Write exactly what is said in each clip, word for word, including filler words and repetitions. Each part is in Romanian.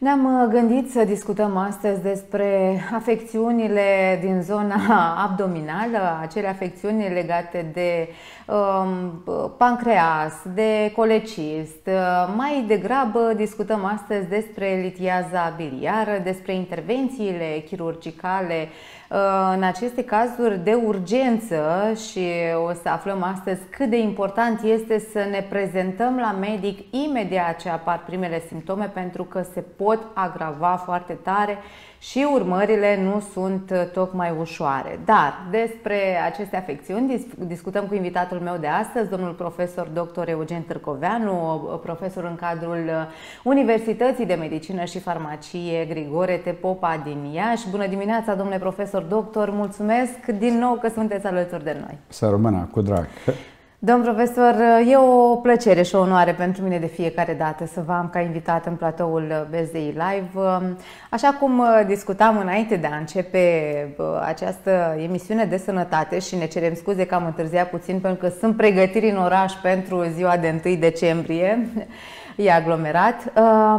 Ne-am gândit să discutăm astăzi despre afecțiunile din zona abdominală, acele afecțiuni legate de um, pancreas, de colecist. Mai degrabă discutăm astăzi despre litiaza biliară, despre intervențiile chirurgicale în aceste cazuri de urgență și o să aflăm astăzi cât de important este să ne prezentăm la medic imediat ce apar primele simptome, pentru că se pot agrava foarte tare și urmările nu sunt tocmai ușoare. Dar despre aceste afecțiuni discutăm cu invitatul meu de astăzi, domnul profesor doctor Eugen Târcoveanu, profesor în cadrul Universității de Medicină și Farmacie Grigore T. Popa din Iași. Bună dimineața, domnule profesor doctor, mulțumesc din nou că sunteți alături de noi. Să rămână, cu drag. Domn profesor, e o plăcere și o onoare pentru mine de fiecare dată să vă am ca invitat în platoul B S D I Live. Așa cum discutam înainte de a începe această emisiune de sănătate și ne cerem scuze că am întârziat puțin pentru că sunt pregătiri în oraș pentru ziua de întâi decembrie, e aglomerat,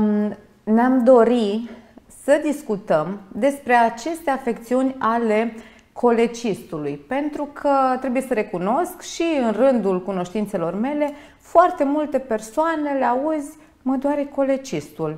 ne-am dorit să discutăm despre aceste afecțiuni ale colecistului, pentru că trebuie să recunosc și în rândul cunoștințelor mele, foarte multe persoane le auzi: mă doare colecistul,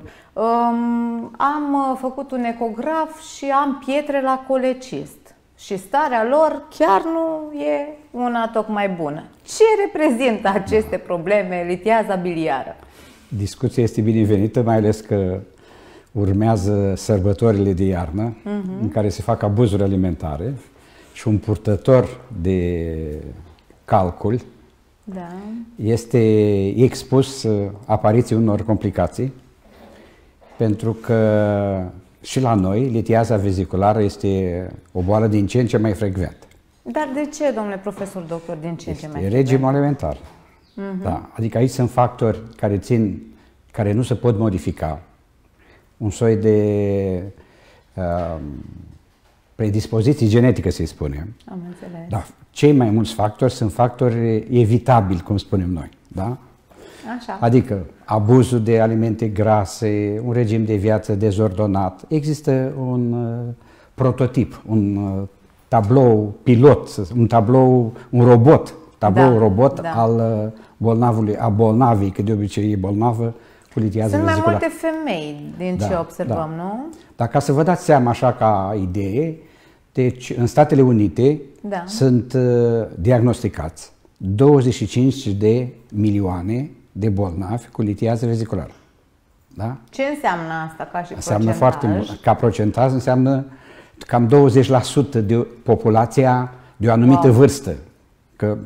um, am făcut un ecograf și am pietre la colecist și starea lor chiar nu e una tocmai bună. Ce reprezintă aceste probleme, litiaza biliară? Discuția este binevenită, mai ales că urmează sărbătorile de iarnă, uh-huh. în care se fac abuzuri alimentare și un purtător de calcul da. este expus apariției unor complicații, pentru că și la noi litiaza veziculară este o boală din ce în ce mai frecventă. Dar de ce, domnule profesor doctor, din ce în ce mai frecvent? Regimul alimentar. Uh-huh. Da. Adică aici sunt factori care țin, care nu se pot modifica. Un soi de uh, predispoziție genetică, să-i spunem. Am înțeles. Da. Cei mai mulți factori sunt factori evitabili, cum spunem noi. Da? Așa. Adică abuzul de alimente grase, un regim de viață dezordonat. Există un uh, prototip, un uh, tablou pilot, un tablou, un robot, tablou da, robot da. al uh, bolnavului, a bolnavii, că de obicei e bolnavă. Sunt mai multe femei din da, ce observăm, da. nu? Dar ca să vă dați seama așa ca idee, deci în Statele Unite da. sunt uh, diagnosticați douăzeci și cinci de milioane de bolnavi cu litiază veziculară. Da? Ce înseamnă asta ca și înseamnă procentaj? Foarte mult. Ca procentaj înseamnă cam douăzeci la sută de populația de o anumită wow. vârstă. Că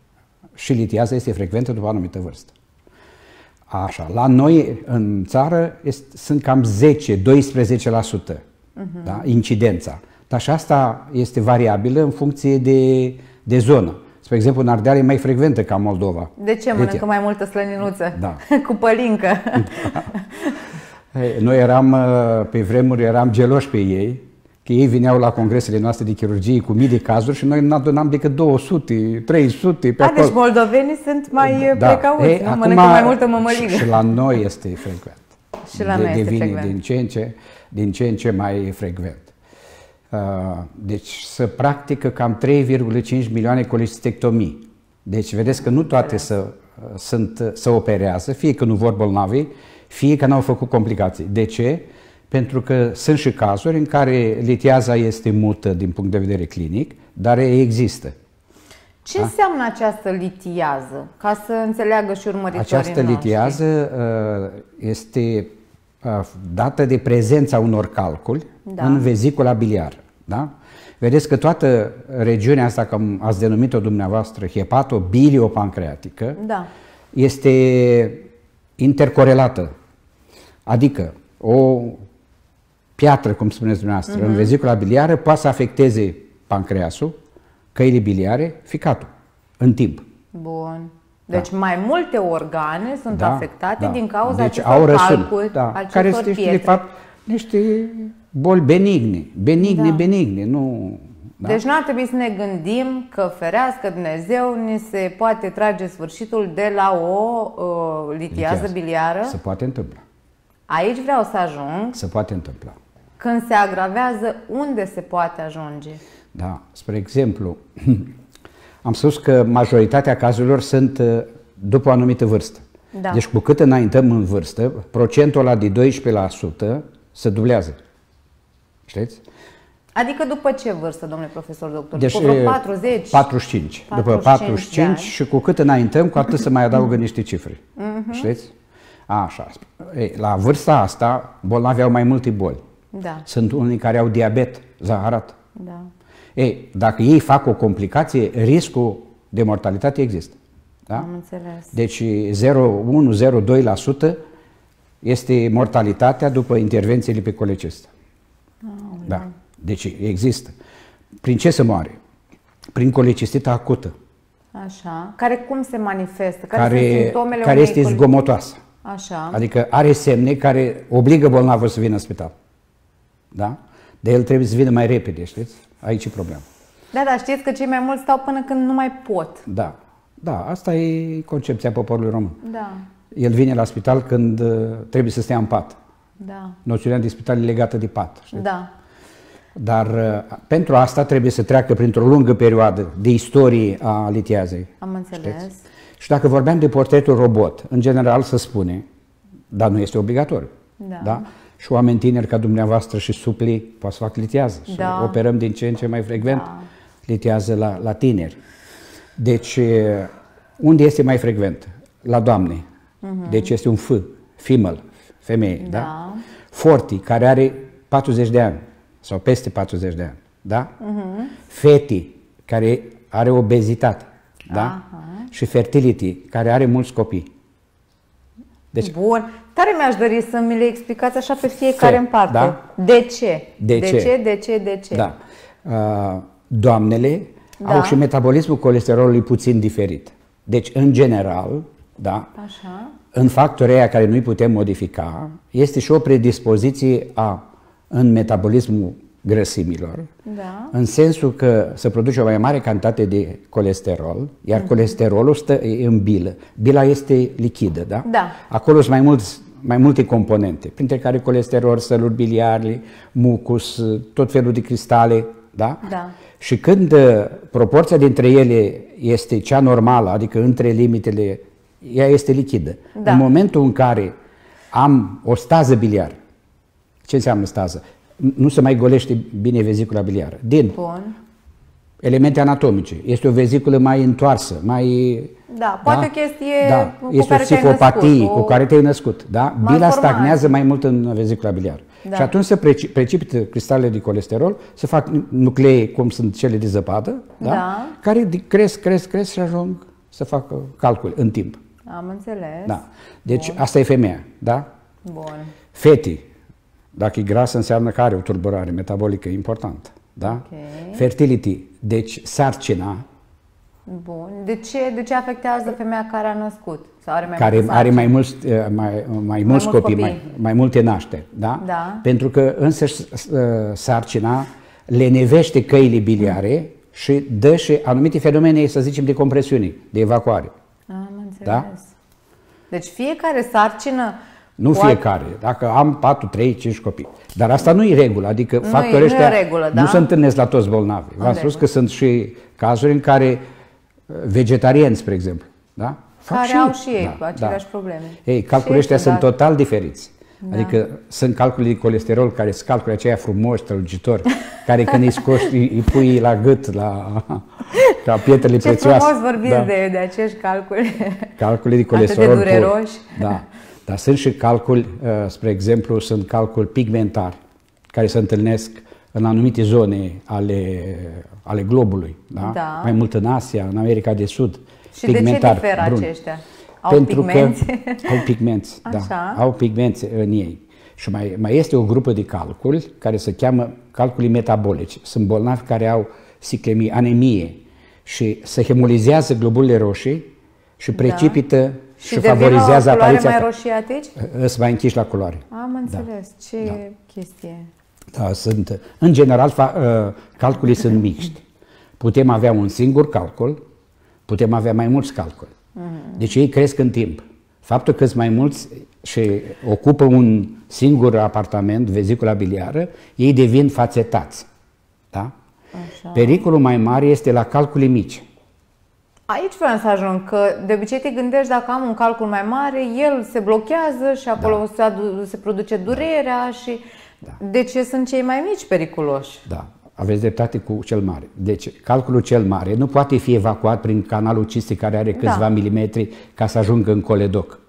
și litiaza este frecventă după o anumită vârstă. Așa, la noi în țară este, sunt cam zece doisprezece la sută uh-huh. da, incidența. Dar și asta este variabilă în funcție de, de zonă. Spre exemplu, în Ardeal e mai frecventă ca Moldova. De ce? Mănâncă mai multă slăninuță? Da. Cu pălincă. Da. Noi eram, pe vremuri, eram geloși pe ei, că ei vineau la congresele noastre de chirurgie cu mii de cazuri și noi nu adunam decât două sute, trei sute pe A, acolo. deci moldovenii sunt mai da. precauți, Ei, nu? Acum, Mănâncă mai multă mămăligă. Și la noi este frecvent. Și la de, noi este devine frecvent. Din ce în ce, din ce în ce mai frecvent. Uh, deci se practică cam trei virgulă cinci milioane colecistectomii. Deci vedeți că nu toate să, sunt, să operează, fie că nu vor bolnavi, fie că n-au făcut complicații. De ce? Pentru că sunt și cazuri în care litiaza este mută din punct de vedere clinic, dar există. Ce da? înseamnă această litiază? Ca să înțeleagă și urmăritorii Această noștri. litiază este dată de prezența unor calculi da. în vezicula biliară. Da? Vedeți că toată regiunea asta, cum ați denumit-o dumneavoastră, hepatobiliopancreatică, da. este intercorelată. Adică o piatră, cum spuneți dumneavoastră, uh-huh. în vezicula biliară poate să afecteze pancreasul, căile biliare, ficatul, în timp. Bun. Deci da. mai multe organe sunt da, afectate da. din cauza deci acestor calculi, da. acestor care sunt, de fapt, niște boli benigne, benigne, da. benigne, nu... Da? Deci nu ar trebui să ne gândim că, ferească Dumnezeu, ni se poate trage sfârșitul de la o uh, litiază biliară. Se poate întâmpla. Aici vreau să ajung. Se poate întâmpla. Când se agravează, unde se poate ajunge? Da, spre exemplu, am spus că majoritatea cazurilor sunt după o anumită vârstă. Da. Deci cu cât înaintăm în vârstă, procentul ăla de doisprezece la sută se dublează. Știți? Adică după ce vârstă, domnule profesor doctor? Deci, după patruzeci? patruzeci și cinci. După patruzeci și cinci și cu cât înaintăm, cu atât se mai adaugă niște cifre. Uh-huh. Știți? Așa. Ei, la vârsta asta, bolnavii au mai multe boli. Da. Sunt unii care au diabet, zaharat. Da. Ei, dacă ei fac o complicație, riscul de mortalitate există. Da? Am înțeles. Deci zero virgulă unu zero doi la sută este mortalitatea după intervențiile pe colecistă. Oh, da. Deci există. Prin ce se moare? Prin colecistită acută. Așa. Care cum se manifestă? Care, care, sunt simptomele care este zgomotoasă. Așa. Adică are semne care obligă bolnavul să vină în spital. Da? De el trebuie să vină mai repede, știți? Aici e problema. Da, dar știți că cei mai mulți stau până când nu mai pot. Da. Da, asta e concepția poporului român. Da. El vine la spital când uh, trebuie să stea în pat. Da. Noțiunea de spital e legată de pat. Știți? Da. Dar uh, pentru asta trebuie să treacă printr-o lungă perioadă de istorie a litiazei. Am înțeles. Știți? Și dacă vorbeam de portretul robot, în general se spune, dar nu este obligatoriu. Da. Da? Și oameni tineri ca dumneavoastră și supli poate să fac litiază. Da. Și operăm din ce în ce mai frecvent da. litiază la, la tineri. Deci, unde este mai frecvent? La doamne. Uh-huh. Deci este un F, female, femeie. Da. Da? Forti, care are patruzeci de ani sau peste patruzeci de ani. Da? Uh-huh. Feti, care are obezitate. Da? Uh-huh. Și fertility, care are mulți copii. Deci, bun. Tare mi-aș dori să mi le explicați așa pe fiecare în parte. Da? De ce? De, de ce? ce? De ce? De ce? Da. Uh, doamnele da. au și metabolismul colesterolului puțin diferit. Deci, în general, da, așa. În factorii aia care nu-i putem modifica, este și o predispoziție a, în metabolismul grăsimilor, da. În sensul că se produce o mai mare cantitate de colesterol, iar mm-hmm. colesterolul stă în bilă. Bila este lichidă, da? Da. Acolo sunt mai, mulți, mai multe componente, printre care colesterol, săluri biliare, mucus, tot felul de cristale, da? Da. Și când uh, proporția dintre ele este cea normală, adică între limitele, ea este lichidă. Da. În momentul în care am o stază biliară, ce înseamnă stază? Nu se mai golește bine vezicula biliară. Din Bun. elemente anatomice. Este o veziculă mai întoarsă, mai... Da, poate da? o chestie da. cu este care o psihopatie născut, cu care te-ai născut. Da? Bila stagnează mai mult în vezicula biliară. Da. Și atunci se precipită cristalele de colesterol, se fac nuclee cum sunt cele de zăpadă, da? Da. Care cresc, cresc, cresc și ajung să facă calcul în timp. Am înțeles. Da. Deci Bun. asta e femeia, da? Bun. Fetii, dacă e grasă, înseamnă că are o tulburare metabolică importantă, da? Okay. Fertility, deci sarcina. Bun. De ce, de ce afectează femeia care a născut? Sau are mai care are mai mulți, mai, mai, mai mulți copii, copii. Mai, mai multe nașteri, da? Da. Pentru că însăși sarcina lenevește căile biliare și dă și anumite fenomene, să zicem, de compresiune, de evacuare. Am înțeles. Da? Deci fiecare sarcină... Nu poate... fiecare, dacă am patru, trei, cinci copii. Dar asta nu e regulă, adică nu factorii ăștia nu, regulă, da? nu se întâlnesc la toți bolnavi. V-am spus că sunt și cazuri în care vegetariani, spre exemplu, da? Fac care și au și ei da, aceleași da. probleme. Ei, calculele ăștia sunt da. total diferiți. Da. Adică sunt calcule de colesterol care sunt calcule aceia frumoși, strălucitori, care când îi scoși, îi pui la gât, la, ca pietrele Ce prețioase. Ce frumos vorbiți da. de, de acești calculi. Calcule de colesterol. Atât de dureroși. Da. Dar sunt și calculi, spre exemplu, sunt calculi pigmentari, care se întâlnesc în anumite zone ale, ale globului. Da? Da. Mai mult în Asia, în America de Sud. Și de ce diferă brun. aceștia? Au Pentru pigmenți? Că au pigmenți, da. Au pigmenți în ei. Și mai, mai este o grupă de calculi care se cheamă calculi metabolici. Sunt bolnavi care au siclemie, anemie și se hemolizează globulele roșii și precipită da. și, și favorizează apariția. mai roșiatici? Îți mai închiși la culoare. Am înțeles. Da. Ce da. chestie? Da, sunt. În general, calculii sunt mixti. Putem avea un singur calcul, putem avea mai mulți calculi. Mm. Deci ei cresc în timp. Faptul că sunt mai mulți și ocupă un singur apartament, vezicula biliară, ei devin fațetați. Da? Așa. Pericolul mai mare este la calcule mici. Aici vreau să ajung, că de obicei te gândești, dacă am un calcul mai mare, el se blochează și acolo da. se, se produce durerea și da. De ce sunt cei mai mici periculoși? Da, aveți dreptate cu cel mare. Deci, calculul cel mare nu poate fi evacuat prin canalul cistic care are câțiva da. milimetri ca să ajungă în coledoc.